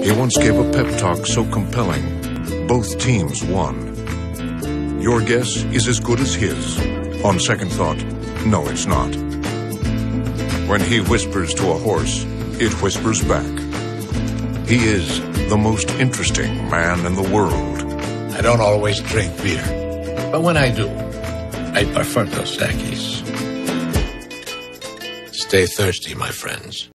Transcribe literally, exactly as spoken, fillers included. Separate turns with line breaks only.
He once gave a pep talk so compelling, both teams won. Your guess is as good as his. On second thought, no, it's not. When he whispers to a horse, it whispers back. He is the most interesting man in the world.
I don't always drink beer, but when I do, I prefer Dos Equis. Stay thirsty, my friends.